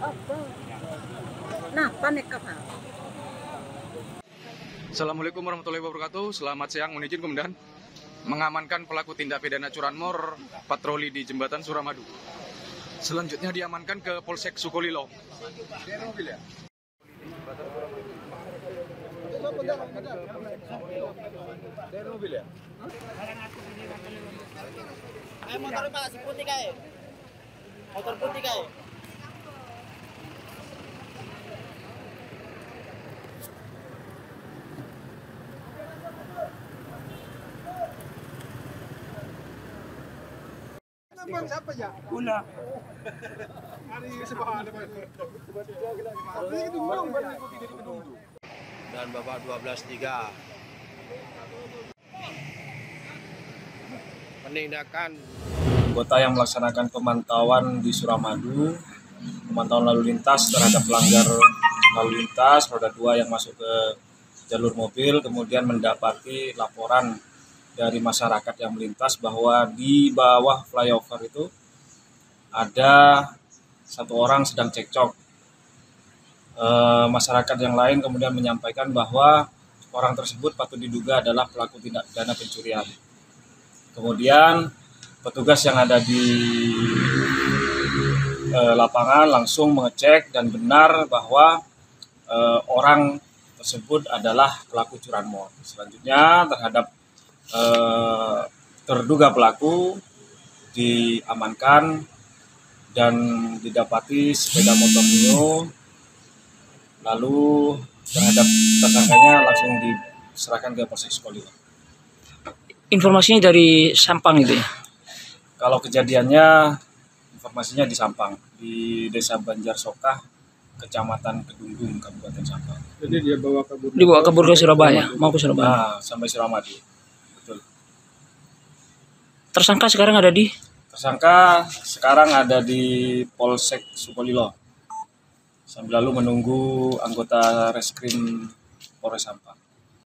Apa? Nah, panik kapal. Assalamualaikum warahmatullahi wabarakatuh. Selamat siang, mohon izin Komandan. Mengamankan pelaku tindak pidana curanmor patroli di Jembatan Suramadu. Selanjutnya diamankan ke Polsek Sukolilo. Motor Pak, si putih kae. Motor putih kae. Siapa ya? Una. Hari sebahan Dan Bapak 12.3. Penindakan Anggota yang melaksanakan pemantauan di Suramadu, pemantauan lalu lintas terhadap pelanggar lalu lintas roda 2 yang masuk ke jalur mobil, kemudian mendapati laporan dari masyarakat yang melintas bahwa di bawah flyover itu ada satu orang sedang cekcok. Masyarakat yang lain kemudian menyampaikan bahwa orang tersebut patut diduga adalah pelaku tindak pidana pencurian. Kemudian petugas yang ada di lapangan langsung mengecek dan benar bahwa orang tersebut adalah pelaku curanmor. Selanjutnya terhadap terduga pelaku diamankan dan didapati sepeda motor Mio. Lalu terhadap tersangkanya langsung diserahkan ke Polsek Sukolilo. Informasinya dari Sampang itu ya? Kalau kejadiannya informasinya di Sampang, di Desa Banjar Sokah, Kecamatan Kedunggung, Kabupaten Sampang. Jadi dia bawa kabur. Dibawa kabur ke Surabaya, mau ke Surabaya. Nah, sampai Suramadu. Betul. Tersangka sekarang ada di? Tersangka sekarang ada di Polsek Sukolilo. Sambil lalu menunggu anggota Reskrim Polres Sampang.